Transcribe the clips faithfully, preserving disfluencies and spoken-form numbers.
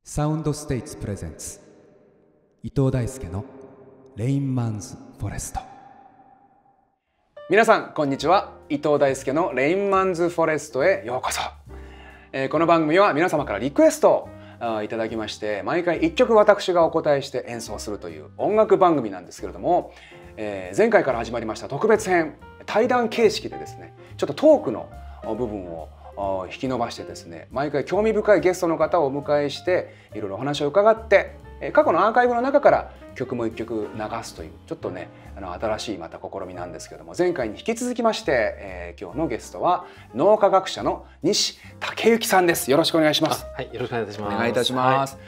サウンドステイツプレゼンツ伊藤大輔のレインマンズフォレスト。 皆さんこんにちは。伊藤大輔のレインマンズフォレストへようこそ。えー、この番組は皆様からリクエストをいただきまして、毎回いっきょく私がお答えして演奏するという音楽番組なんですけれども、えー、前回から始まりました特別編、対談形式でですね、ちょっとトークの部分を引き伸ばしてですね、毎回興味深いゲストの方をお迎えしていろいろお話を伺って、過去のアーカイブの中から曲もいっきょく流すというちょっとね、あの新しいまた試みなんですけども、前回に引き続きまして、えー、今日のゲストは脳科学者の西武之さんです。よろしくお願いします。 はい、よろしくお願いいたします。 お願いいたします。はい、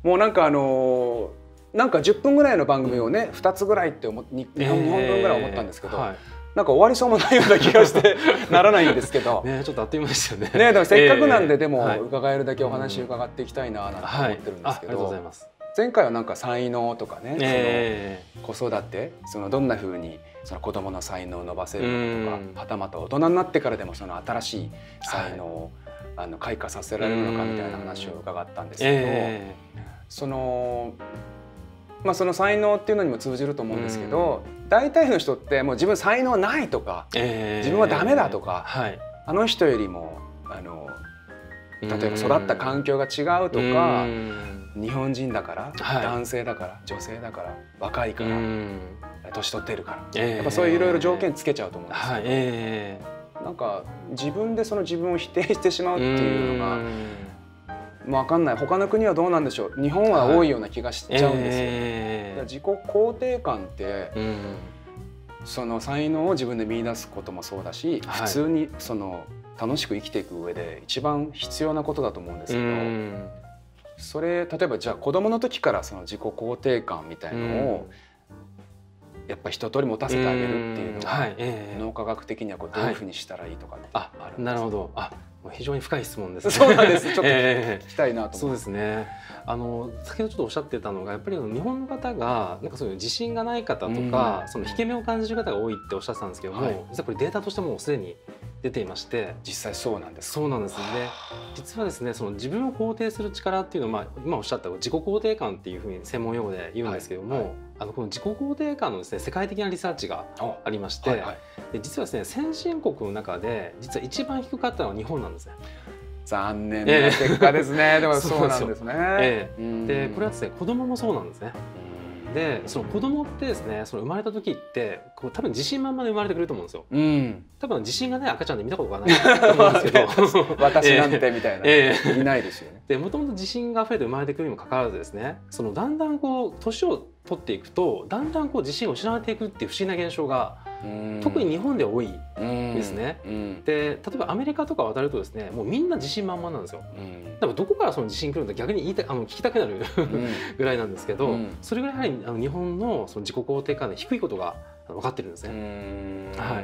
もうなんかあのー、なんかじゅっぷんぐらいの番組をね、ふたつぐらいって思ににほんぶんぐらい思ったんですけど、えーはい、なんか終わりそうもないような気がしてならないんですけどね、ちょっとあっという間ですよね。 ね、でもせっかくなんで、えー、でも伺えるだけお話伺っていきたいななんて思ってるんですけど、はい、ありがとうございます。前回はなんか才能とかね、えー、その子育て、そのどんな風にその子供の才能を伸ばせるのかとか、はたまた大人になってからでもその新しい才能を、はい、あの開花させられるのかみたいな話を伺ったんですけど、えー、そのまあその才能っていうのにも通じると思うんですけど、大体の人ってもう自分才能ないとか、えー、自分はダメだとか、はい、あの人よりもあの例えば育った環境が違うとか、日本人だから、はい、男性だから女性だから若いから年取ってるから、えー、やっぱそういういろいろ条件つけちゃうと思うんですけど、はいえー、なんか自分でその自分を否定してしまうっていうのが分かんない。他の国はどうなんでしょう。日本は多いような気がしちゃうんですよ。えー、自己肯定感ってその才能を自分で見出すこともそうだし、はい、普通にその楽しく生きていく上で一番必要なことだと思うんですけど、それ例えばじゃあ子供の時からその自己肯定感みたいのをやっぱ一通り持たせてあげるっていうのは、はいえー、脳科学的にはこうどういうふうにしたらいいとかってあるんですか？ あ、なるほど。あ、非常に深い質問ですね。 そうなんです。ちょっと聞きたいなと思って。 そうですね。あの先ほどちょっとおっしゃってたのが、やっぱり日本の方がなんかそういう自信がない方とか、その引け目を感じる方が多いっておっしゃってたんですけども、はい、実はこれデータとしてもうすでに出ていまして、 実際そうなんです。 そうなんですね。実はですね、その自分を肯定する力っていうのは、まあ、今おっしゃった自己肯定感っていうふうに専門用語で言うんですけども、はいはい、あのこの自己肯定感のですね、世界的なリサーチがありまして、はいはい、で実はですね、先進国の中で実は一番低かったのは日本なんですね。 残念な結果ですね。えー、でもそうなんですね。 えー、でこれはですね、子供もそうなんですね。でその子供ってですね、その生まれた時ってこう多分自信満々で生まれてくると思うんですよ。うん、多分自信がない赤ちゃんで見たことがないと思うんですけど私なんてみたいな、えー、いないですよね。 でもともと自信が溢れて生まれてくるにもかかわらずですね、そのだんだんこう年を取っていくとだんだんこう自信を失われていくっていう不思議な現象が特に日本では多いですね。で例えばアメリカとか渡るとですね、もうみんな自信満々なんですよ。だからどこからその自信来るんだ逆に言いたあの聞きたくなるぐらいなんですけど、それぐらいやはりあの日本のその自己肯定感が低いことが分かってるんですね。はい、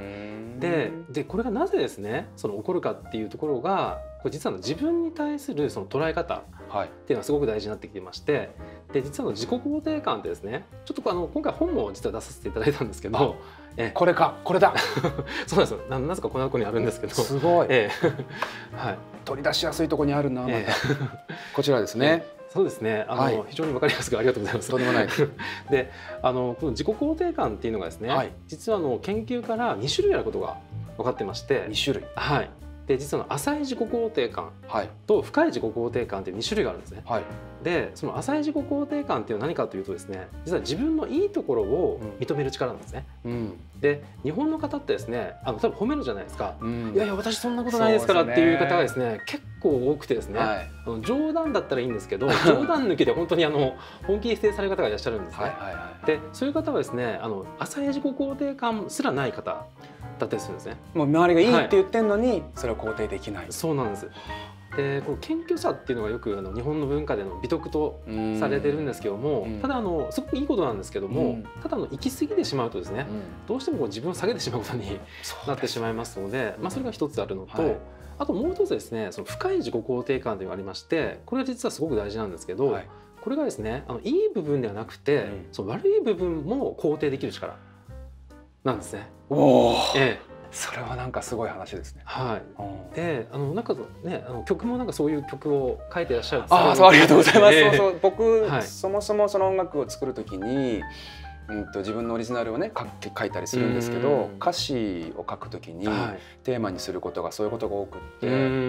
で, でこれがなぜですねその起こるかっていうところが、これ実は自分に対するその捉え方っていうのがすごく大事になってきてまして、で実は自己肯定感ってですね、ちょっとあの今回本も実は出させていただいたんですけど、 えこれかこれだそうなんですよ。 な, なぜかこんなところにあるんですけど、 すごい、 ええはい、 取り出しやすいところにあるな、また、ええ、こちらですね。 ええ、そうですね。あの、はい、非常に分かりやすくありがとうございます。 とんでもないで、あのこの自己肯定感っていうのがですね、はい、実はあの研究からに種類あることが分かってまして、 に種類、 はい。で実は浅い自己肯定感と深い自己肯定感っていうに種類があるんですね。はい、でその浅い自己肯定感っていうのは何かというとですね、実は自分のいいところを認める力なんですね。うん、で日本の方ってですね、あの多分褒めるじゃないですか。うん、いやいや私そんなことないですからっていう方がですね結構多くてですね、はい、あの冗談だったらいいんですけど冗談抜きで本当にあの本気で否定される方がいらっしゃるんですね。でそういう方はですね、あの浅い自己肯定感すらない方だったりするんですね。 もう周りがいいって言ってんのに、はい、それを肯定できない。 そうなんです。でこの謙虚さっていうのがよくあの日本の文化での美徳とされてるんですけども、ただあのすごくいいことなんですけども、ただあの行き過ぎてしまうとですね、どうしてもこう自分を下げてしまうことになってしまいますので、まあ、それが一つあるのと、はい、あともう一つですね、その深い自己肯定感というのがありまして、これは実はすごく大事なんですけど、はい、これがですね、あのいい部分ではなくて、うん、その悪い部分も肯定できる力なんですね。 おー、 ええそれはなんかすごい話ですね。 はい。で、あのなんかね、あの曲もなんかそういう曲を書いてらっしゃる。 ああ、そう、ありがとうございます。えー、そうそう、僕、はい、そもそもその音楽を作るときに、うんと自分のオリジナルをね書いたりするんですけど、歌詞を書くときにテーマにすることがそういうことが多くって、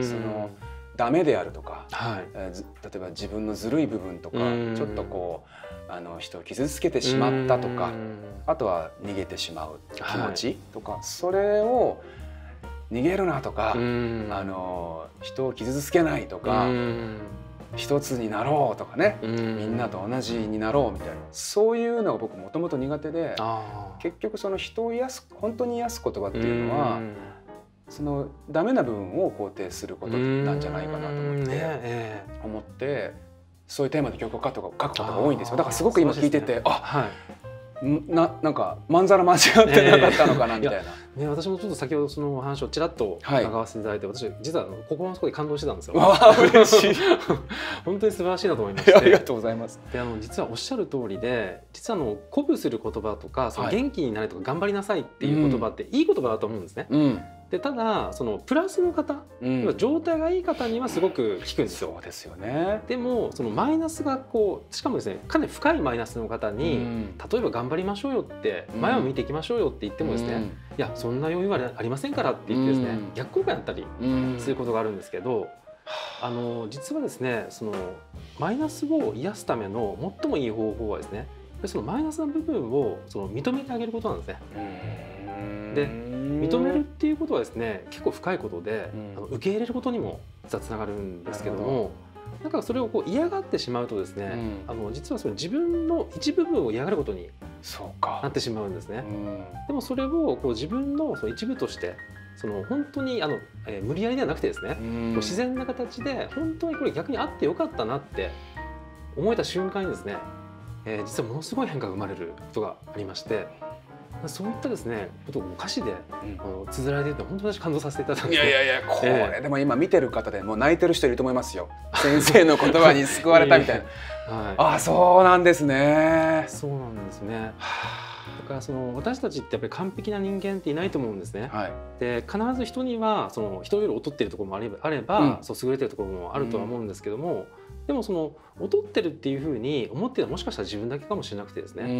そのダメであるとか、はい、例えば自分のずるい部分とか、ちょっとこうあの人を傷つけてしまったとか、あとは逃げてしまう気持ちとか、はい、それを逃げるなとか、あの人を傷つけないとか、一つになろうとかね、みんなと同じになろうみたいな、そういうのが僕もともと苦手で、結局その人を癒す、本当に癒す言葉っていうのはそのダメな部分を肯定することなんじゃないかなと思って、ね、思ってそういうテーマで曲を書くことが多いんですよ。だからすごく今聞いてて、あ、はいな, なんかまんざら間違ってなかったのかなみたいな、 えー、ね、私もちょっと先ほどそのお話をちらっと伺わせていただいて、はい、私実は心の底で感動してたんですよ。 わあ、嬉しい本当に素晴らしいなと思いまして。 ありがとうございます。 で、あの実はおっしゃる通りで、実はあの鼓舞する言葉とか、その元気になれとか頑張りなさいっていう言葉っていい言葉だと思うんですね。うん、でただそのプラスの方、うん、状態がいい方にはすごく効くんですよ。 そうですよね。 でもそのマイナスがこう、しかもですね、かなり深いマイナスの方に、うん、例えば頑張りましょうよって前を向いていきましょうよって言ってもですね、うん、いやそんな余裕はありませんからって言ってですね、うん、逆効果になったりすることがあるんですけど、あの実はですね、そのマイナスを癒すための最もいい方法はですね、そのマイナスな部分をその認めてあげることなんですね。で、認めるっていうことはですね、結構深いことで、うん、あの受け入れることにも実はつながるんですけども、なんかそれをこう嫌がってしまうとですね、うん、あの実はその自分の一部分を嫌がることになってしまうんですね。うん、でもそれをこう自分のその一部としてその本当にあの、えー、無理やりではなくてですね、うん、自然な形で本当にこれ逆にあってよかったなって思えた瞬間にですね、えー、実はものすごい変化が生まれることがありまして、そういったですねことを歌詞で、うん、あの綴られているの本当に私感動させていただいて、 いやいやいや、これ、えー、でも今見てる方でもう泣いてる人いると思いますよ。先生の言葉に救われたみたいな。はい、ああ、そうなんですね。 そうなんですね。だからその私たちってやっぱり完璧な人間っていないと思うんですね。はい、で必ず人にはその人より劣っているところもあれば、あれば、うん、そう優れているところもあるとは思うんですけども、うん、でもその劣ってるっていうふうに思っているのはもしかしたら自分だけかもしれなくてですね、うん、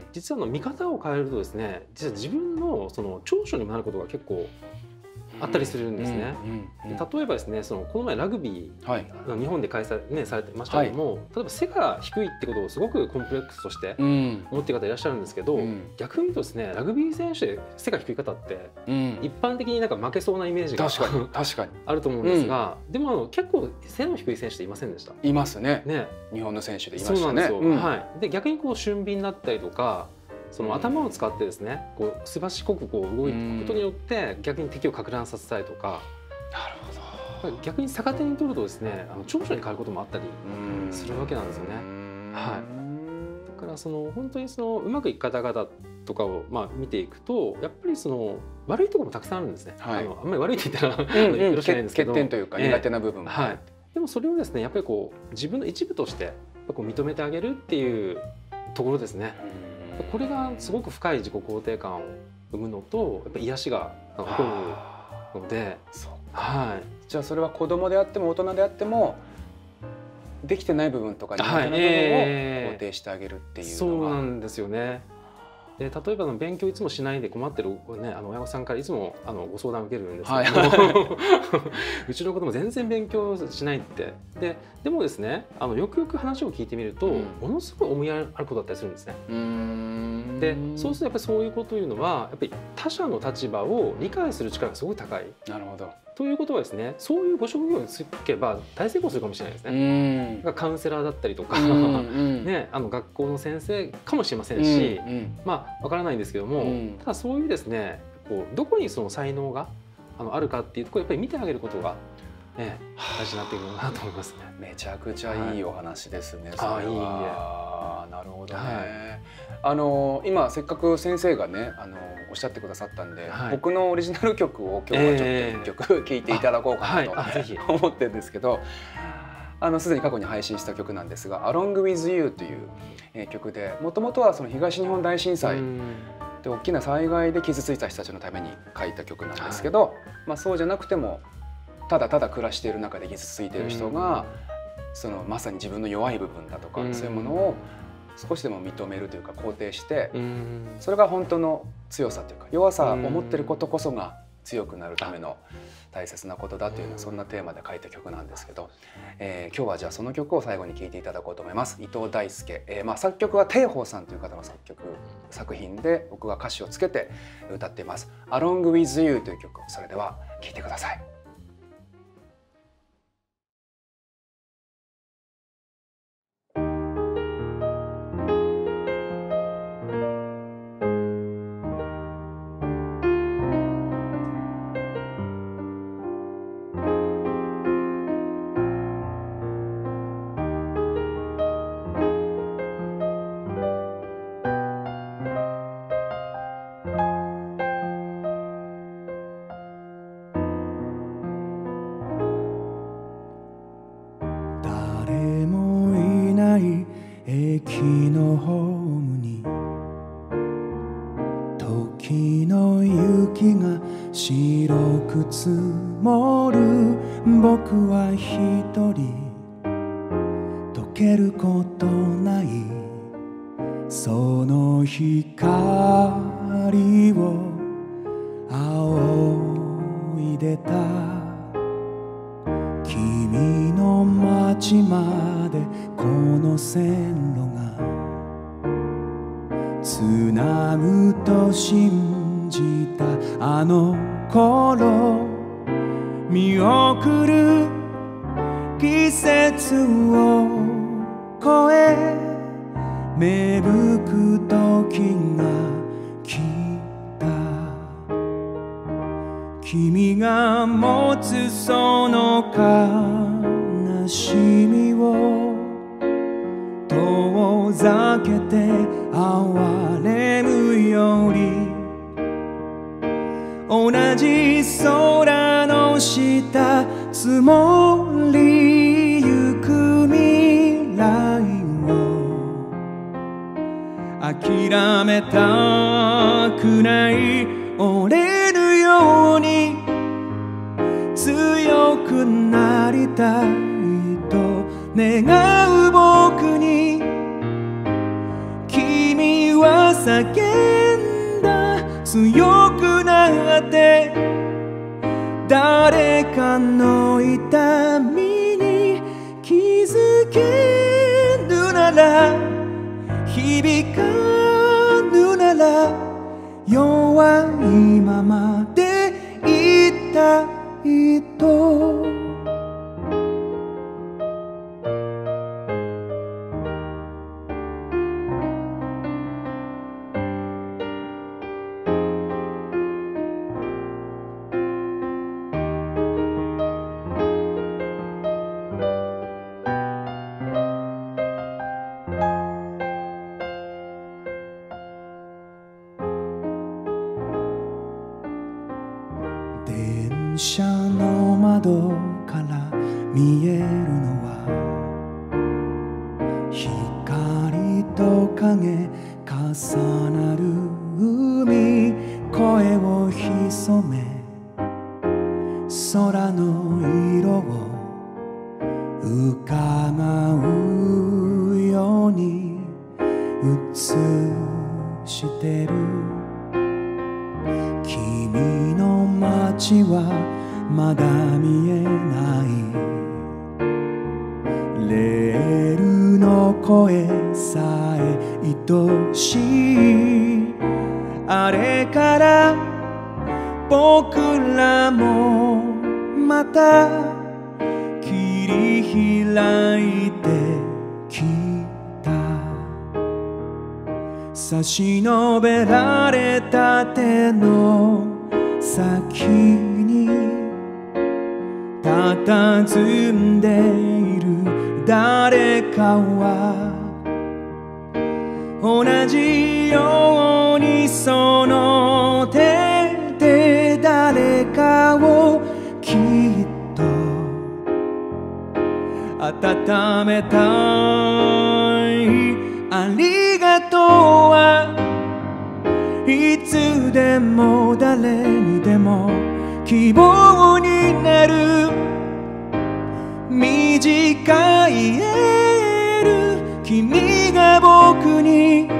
実はあの見方を変えるとですね、実は自分のその長所にもなることが結構あったりするんですね。例えばですね、そのこの前ラグビー、はい、日本で開催、ね、されてましたけども、はい、例えば背が低いってことをすごくコンプレックスとして思っている方いらっしゃるんですけど、うん、逆に言うとですね、ラグビー選手で背が低い方って、うん、一般的になんか負けそうなイメージが確かに確かにあると思うんですが、うん、でもあの結構背の低い選手っていませんでした？ いますね。ね、日本の選手でいましたね。そうなんですよ。 うん、はい。で逆にこう俊敏だったりとか、その頭を使ってですね、こうすばしこくこう動いくことによって逆に敵を撹乱させたりとか、 なるほど、 逆に逆手に取るとですね、あの長所に変わることもあったりするわけなんですよね。はい。だからその本当にそのうまくいく方々とかをまあ見ていくと、やっぱりその悪いところもたくさんあるんですね。はい、あのあんまり悪いって言ったらよろしくないんですけど、 欠点というか苦手な部分も、 えー、はい。でもそれをですね、やっぱりこう自分の一部としてこう認めてあげるっていうところですね。これがすごく深い自己肯定感を生むのと、やっぱり癒しが起こるので、はい、 じゃあそれは子供であっても大人であってもできてない部分とか苦手な部分を肯定してあげるっていうのが、 そうなんですよね。で例えばの勉強いつもしないで困ってる、ね、あの親御さんからいつもあのご相談を受けるんですけど、はい、うちの子供全然勉強しないって。ででもですね、あのよくよく話を聞いてみると、うん、ものすごい思いやることだったりするんですね。うーんでそうするとやっぱりそういうことというのはやっぱり他者の立場を理解する力がすごく高い。 なるほど。 ということはですね、そういうご職業に就けば大成功するかもしれないですね。うん、カウンセラーだったりとか、うんね、あの学校の先生かもしれませんし、うんうん、まあわからないんですけども、うん、ただそういうですね、こうどこにその才能があのあるかっていうところをやっぱり見てあげることが、ね、大事になってくるなと思いますね。 めちゃくちゃいいお話ですね。 はい、 それは。 あ、なるほどね。はい、あの今せっかく先生がね、あのおっしゃってくださったんで、はい、僕のオリジナル曲を今日はちょっと一曲聴いていただこうかなと、はい、思ってるんですけど、あのすでに過去に配信した曲なんですが「Along with You」という曲で、もともとはその東日本大震災で大きな災害で傷ついた人たちのために書いた曲なんですけど、はい、まあそうじゃなくてもただただ暮らしている中で傷ついている人が、うん、そのまさに自分の弱い部分だとか、うん、そういうものを少しでも認めるというか肯定して、うん、それが本当の強さというか弱さを持っていることこそが強くなるための大切なことだというようなそんなテーマで書いた曲なんですけど、えー、今日はじゃあその曲を最後に聴いていただこうと思います。伊藤大輔、えー、まあ作曲は貞峰さんという方の作曲作品で僕が歌詞をつけて歌っています「Along with You」という曲、それでは聴いてください。 駅のホームに時の雪が白く積もる。僕は一人溶けることないその光を仰いでた。君の街までこの線路がつなぐと信じたあの頃、見送る季節を越え芽吹く時が来た。君が持つその悲しみを遠ざけて哀れむより、同じ空の下積もりゆく未来を諦めたくない。折れるように強くなりたいと願う僕に、君は叫んだ。強くなって誰かの痛みに気づけるなら、響かぬなら弱いままでいたいと。電車の窓から見えるのは光と影重なる海、声を潜め空の色を伺うように映してる。君の街はまだ見えない。レールの声さえ愛しい。あれから僕らもまた切り開いてきた。差し伸べられた手の先に佇んでいる誰かは、同じようにその手で誰かをきっと温めたい。ありがとうはいつでも誰にでも希望になる短いエール、君が僕に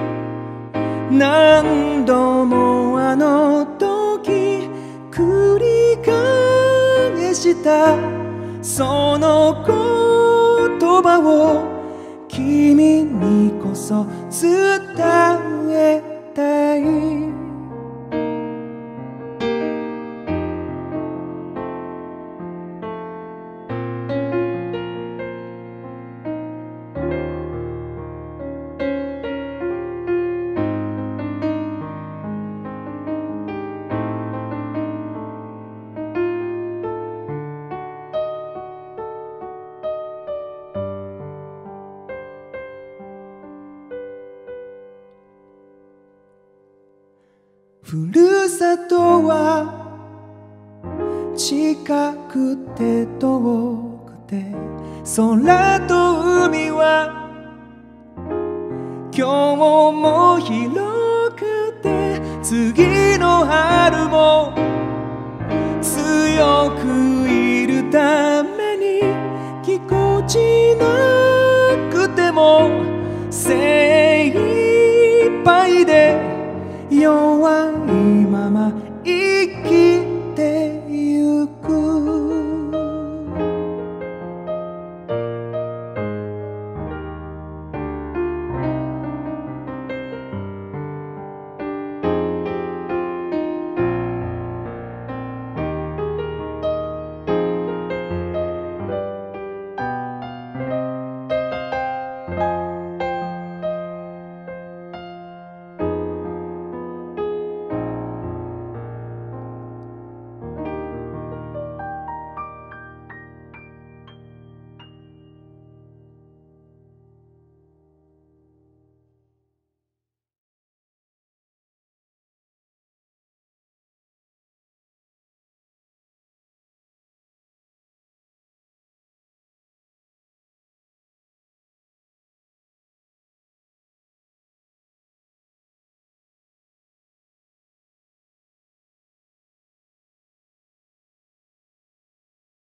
何度もあの時繰り返したその言葉を君にこそ伝えたい。ふるさとは近くて遠くて、空と海は今日も広くて、次の春も強くいるためにぎこちなくても精一杯でよ